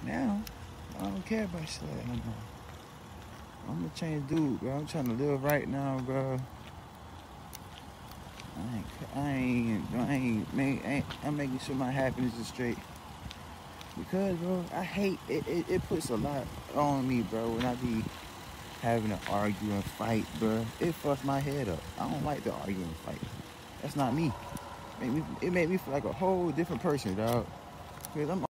Now, I don't care about shit like that no more. I'm a changed dude, bro. I'm trying to live right now, bro. I'm making sure my happiness is straight. Because, bro, I hate it. It puts a lot on me, bro, when I be having to argue and fight, bro. It fucks my head up. I don't like to argue and fight. That's not me. It made me feel like a whole different person, dog. Because I'm